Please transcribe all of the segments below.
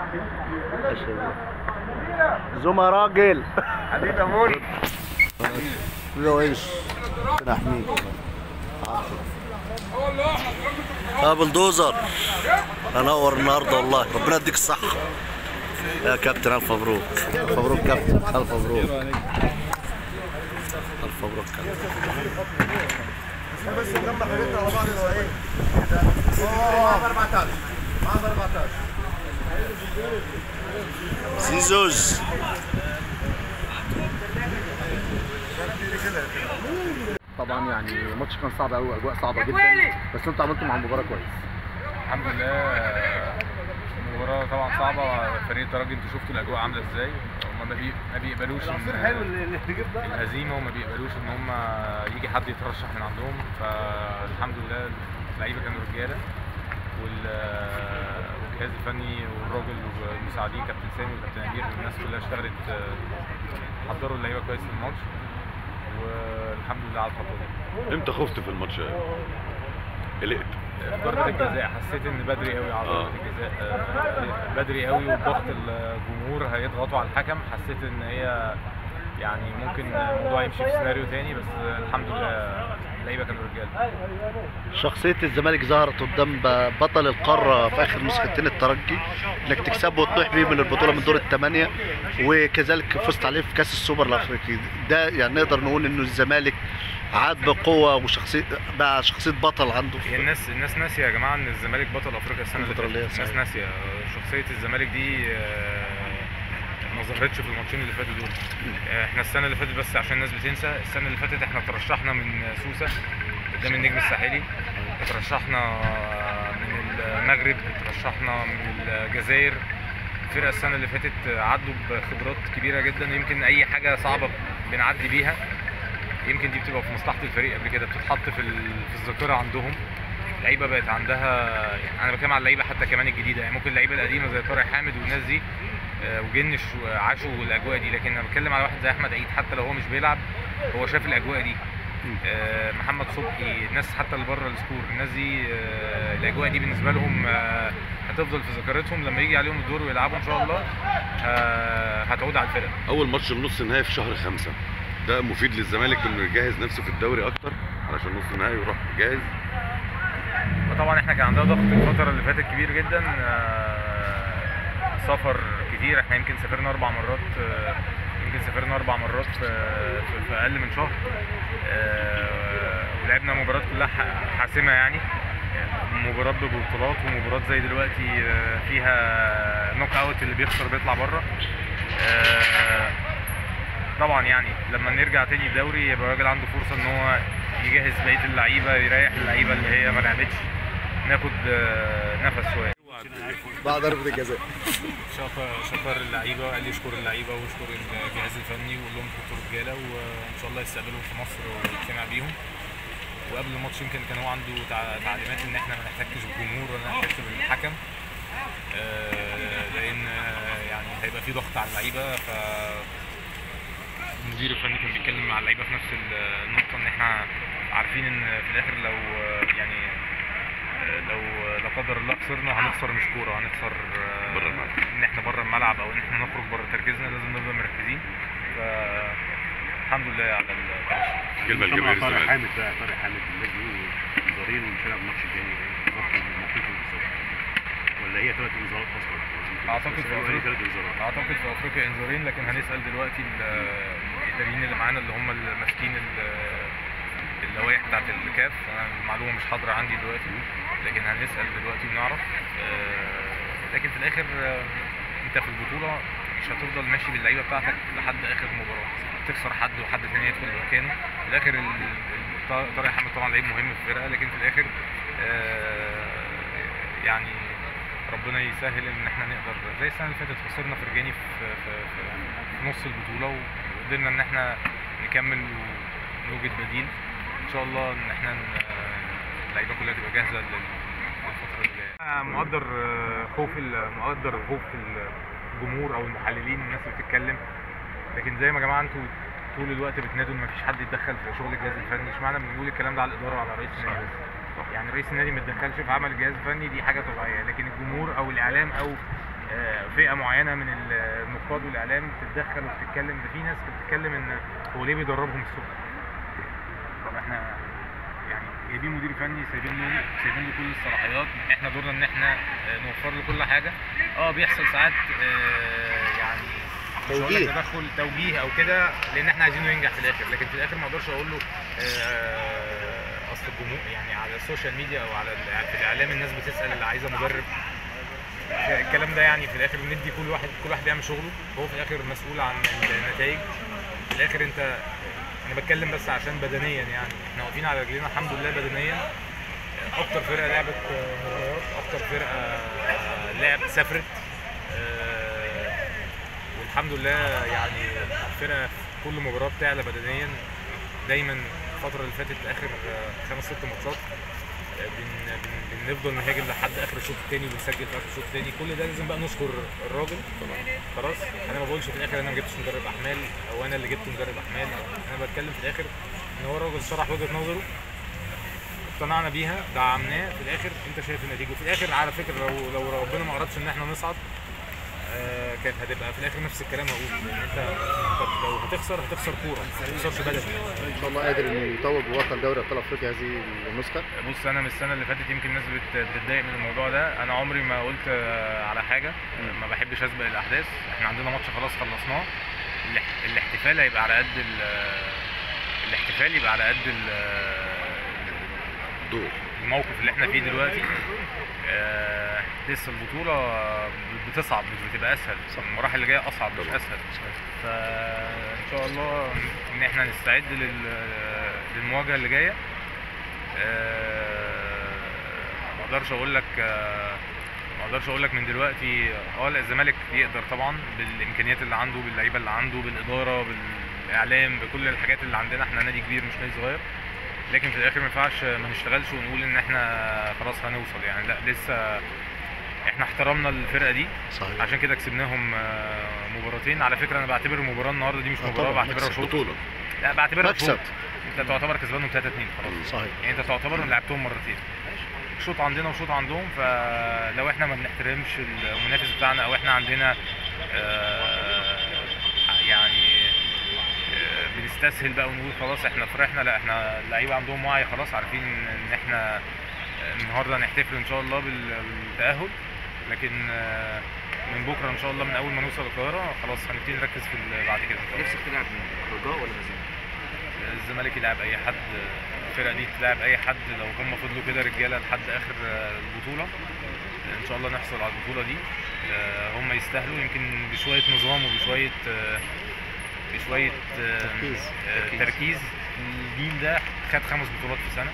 زوما راجل حبيبي يا مول. له ايش؟ ربنا يحميك. يا بلدوزر انور النهارده والله، ربنا يديك الصحة يا كابتن. الف مبروك. الف مبروك كابتن، الف مبروك. الف مبروك كابتن. بس نجمع حاجتنا على بعض ولا ايه؟ معانا 14 معانا 14 زيزوز. طبعا يعني الماتش كان صعب قوي، اجواء صعبه جدا، بس انتوا عملتوا مع المباراه كويس. الحمد لله. المباراه طبعا صعبه، فريق الترجي انتوا شفتوا الاجواء عامله ازاي. هم ما بيقبلوش الهزيمه، وما بيقبلوش ان هم يجي حد يترشح من عندهم. فالحمد لله اللعيبه كانوا رجاله، والجهاز الفني والراجل والمساعدين كابتن سامي وكابتن امير والناس كلها اشتغلت، حضروا اللعيبه كويس للماتش، والحمد لله على الخطوه دي. امتى خفت في الماتش؟ قلقت ضربة الجزاء، حسيت ان بدري قوي على ضربة الجزاء، بدري قوي، وضغط الجمهور هيضغطوا على الحكم. حسيت ان هي يعني ممكن الموضوع يمشي في سيناريو تاني، بس الحمد لله اللعيبه كانوا رجاله. شخصية الزمالك ظهرت قدام بطل القارة في آخر نسختين الترجي، إنك تكسبه وتطيح بيه من البطولة من دور الثمانية، وكذلك فزت عليه في كأس السوبر الأفريقي. ده يعني نقدر نقول إنه الزمالك عاد بقوة وشخصية، بقى شخصية بطل عنده. هي الناس ناسية يا جماعة إن الزمالك بطل أفريقيا السنة اللي فاتت. الناس ناسية شخصية الزمالك دي، ما ظهرتش في الماتشين اللي فاتوا دول. احنا السنة اللي فاتت، بس عشان الناس بتنسى، السنة اللي فاتت احنا ترشحنا من سوسة قدام النجم الساحلي، ترشحنا من المغرب، ترشحنا من الجزائر. الفرقة السنة اللي فاتت عدوا بخبرات كبيرة جدا، يمكن أي حاجة صعبة بنعدي بيها يمكن دي بتبقى في مصلحة الفريق قبل كده، بتتحط في الذاكرة عندهم. اللعيبة بقت عندها، يعني أنا بتكلم على اللعيبة حتى كمان الجديدة، يعني ممكن اللعيبة القديمة زي طارق حامد والناس دي وجنش عاشوا الاجواء دي، لكن انا بتكلم على واحد زي احمد عيد، حتى لو هو مش بيلعب هو شاف الاجواء دي. محمد صبحي، الناس حتى اللي بره السكور، الناس دي الاجواء دي بالنسبه لهم هتفضل في ذاكرتهم. لما يجي عليهم الدور ويلعبوا ان شاء الله هتعود على الفرقه. اول ماتش النص النهائي في شهر 5، ده مفيد للزمالك انه يجهز نفسه في الدوري اكتر علشان نص النهائي يروح جاهز. وطبعا احنا كان عندنا ضغط الفتره اللي فاتت كبير جدا، سفر كتير. احنا يمكن سافرنا 4 مرات، في اقل من شهر، ولعبنا مباريات كلها حاسمه، يعني مباريات ببطولات ومباريات زي دلوقتي فيها نوك اوت، اللي بيخسر بيطلع بره. طبعا يعني لما نرجع تاني الدوري يبقى الراجل عنده فرصه ان هو يجهز بقيه اللعيبه، يريح اللعيبه اللي هي ما لعبتش، ناخد نفس شويه. بعد ضربة الجزاء شكر اللعيبه، قال لي اشكر اللعيبه واشكر الجهاز الفني وقول لهم كنتوا رجاله، وان شاء الله يستقبلهم في مصر ويجتمع بيهم. وقبل الماتش يمكن كان هو عنده تعليمات ان احنا ما نحتكش بالجمهور ولا نحتك بالحكم، لان يعني هيبقى في ضغط على اللعيبه. ف المدير الفني كان بيتكلم مع اللعيبه في نفس النقطه، ان احنا عارفين ان في الاخر لو يعني لو لا قدر الله خسرنا هنخسر مش كوره، هنخسر بره الملعب، ان احنا بره الملعب او ان احنا نخرج بره تركيزنا. لازم نفضل مركزين. فالحمد لله على كلمه لجماهير طارق الزمالك. حامد بقى، طارق حامد الناس دي انذارين ومش هيلعب الماتش الجاي، بالظبط الموقف بالظبط، ولا هي 3 انذارات اصلا؟ اعتقد في افريقيا انذارين، لكن هنسال دلوقتي الاداريين اللي معانا اللي هم اللي ماسكين اللوائح بتاعت الكاف. انا المعلومه مش حاضره عندي دلوقتي، لكن هنسال دلوقتي ونعرف. لكن في الاخر انت في البطوله مش هتفضل ماشي باللعيبه بتاعتك لحد اخر مباراه، تخسر حد وحد ثاني يدخل مكانه. في الاخر طارق حامد طبعا لعيب مهم في الفرقه، لكن في الاخر يعني ربنا يسهل ان احنا نقدر زي السنه اللي فاتت خسرنا فرجاني في نص البطوله، وقدرنا ان احنا نكمل ونوجد بديل. ان شاء الله ان احنا اللعيبه كلها تبقى جاهزه للفتره اللي جايه. مقدر خوف الجمهور او المحللين، الناس اللي بتتكلم، لكن زي ما يا جماعه انتوا طول الوقت بتنادوا ان مفيش حد يتدخل في شغل الجهاز الفني. اشمعنى بنقول الكلام ده على الاداره وعلى رئيس النادي؟ يعني رئيس النادي ما يتدخلش في عمل الجهاز الفني، دي حاجه طبيعيه، لكن الجمهور او الاعلام او فئه معينه من النقاد والاعلام بتتدخل وبتتكلم. ده في ناس بتتكلم ان هو ليه بيدربهم الصبح؟ طب احنا يعني جايبين مدير فني سايبين له كل الصلاحيات، احنا دورنا ان احنا نوفر له كل حاجه. بيحصل ساعات يعني تدخل توجيه او كده، لان احنا عايزينه ينجح في الاخر، لكن في الاخر ما اقدرش اقول له اصل الجمهور يعني على السوشيال ميديا او على في الاعلام الناس بتسال اللي عايزه مدرب. الكلام ده يعني في الاخر ندي كل واحد يعمل شغله، هو في الاخر مسؤول عن النتائج. في الاخر انا بتكلم بس عشان بدنيا، يعني احنا واقفين على رجلينا الحمد لله بدنيا. اكتر فرقه لعبت مباريات، اكتر فرقه سافرت، والحمد لله يعني الفرقه في كل مباراه بتعلى بدنيا دايما. الفتره اللي فاتت اخر 5-6 ماتشات بنفضل نهاجم لحد اخر الشوط الثاني وبنسجل في اخر الشوط الثاني. كل ده لازم بقى نشكر الراجل. خلاص انا ما بقولش في الاخر انا ما جبتش مدرب احمال او انا اللي جبت مدرب احمال، انا بتكلم في الاخر ان هو الراجل شرح وجهه نظره، اقتنعنا بيها، دعمناه. في الاخر انت شايف النتيجه. وفي الاخر على فكره لو ربنا ما ارادش ان احنا نصعد كانت هتبقى في الاخر نفس الكلام هقول، لان انت لو هتخسر كوره، ما تخسرش بدني. ان شاء الله قادر انه يتوج ببطل دوري ابطال افريقيا هذه النسخه. بص انا من السنه اللي فاتت يمكن الناس بتتضايق من الموضوع ده، انا عمري ما قلت على حاجه، ما بحبش اسبق الاحداث. احنا عندنا ماتش خلاص خلصناه، الاحتفال هيبقى على قد الموقف اللي احنا فيه دلوقتي. لسه البطوله بتصعب مش بتبقى اسهل، المراحل اللي جايه اصعب مش اسهل. فان شاء الله ان احنا نستعد للمواجهه اللي جايه. ما اقدرش اقول لك من دلوقتي لا الزمالك يقدر طبعا بالامكانيات اللي عنده، باللعيبه اللي عنده، بالاداره، بالاعلام، بكل الحاجات اللي عندنا. احنا نادي كبير مش نادي صغير، لكن في الاخر ما ينفعش ما نشتغلش ونقول ان احنا خلاص هنوصل. يعني لا، لسه احنا احترمنا الفرقه دي. صحيح. عشان كده كسبناهم مباراتين. على فكره انا بعتبر المباراه النهارده دي مش مباراه، بعتبرها شوط. لا بعتبرها شوط. انت تعتبر كسبانهم 3-2 خلاص. صحيح. يعني انت تعتبر لعبتهم مرتين، شوط عندنا وشوط عندهم. فلو احنا ما بنحترمش المنافس بتاعنا او احنا عندنا يعني بنستسهل بقى ونقول خلاص احنا فرحنا، لا احنا اللعيبه عندهم وعي خلاص، عارفين ان احنا النهارده هنحتفل ان شاء الله بالتاهل، لكن من بكره ان شاء الله من اول ما نوصل القاهره خلاص هنبتدي نركز في بعد كده. نفسك تلعب رجاء ولا الزمالك يلعب اي حد، الفرقه دي تلعب اي حد. لو هم فضلوا كده رجاله لحد اخر البطوله ان شاء الله نحصل على البطوله دي. هم يستاهلوا، يمكن بشويه نظام وبشويه تركيز. الجيل ده خد 5 بطولات في سنه.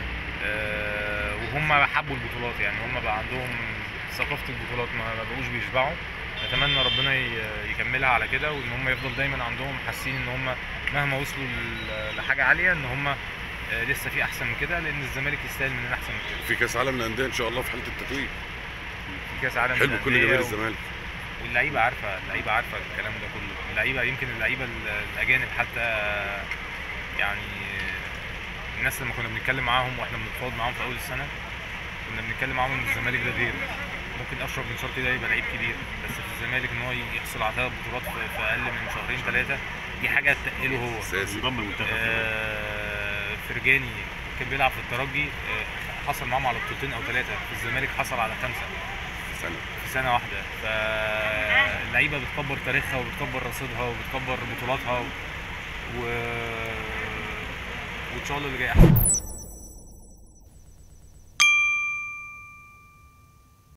وهم حبوا البطولات، يعني هم بقى عندهم ثقافه البطولات، ما بقوش بيشبعوا. نتمنى ربنا يكملها على كده، وان هم يفضل دايما عندهم حاسين ان هم مهما وصلوا لحاجه عاليه ان هم لسه في احسن من كده، لان الزمالك يستاهل مننا احسن من كده. في كاس عالم للانديه ان شاء الله في حاله التتويج. في كاس عالم حلو كل جماهير الزمالك. واللعيبه عارفه الكلام ده كله. اللعيبه يمكن اللعيبه الاجانب حتى، يعني الناس لما كنا بنتكلم معاهم واحنا بنتفاوض معاهم في اول السنه كنا بنتكلم معاهم ان الزمالك ده غير. ممكن اشرف بن شرقي ده يبقى لعيب كبير، بس في الزمالك ان هو يحصل على 3 بطولات في اقل من 2-3 دي حاجه تأهله هو. انضم المنتخب. فرجاني كان بيلعب في الترجي، حصل معاهم على 2 أو 3. في الزمالك حصل على 5 في سنه واحده. فاللعيبه بتكبر تاريخها وبتكبر رصيدها وبتكبر بطولاتها وان شاء الله اللي جاي احسن.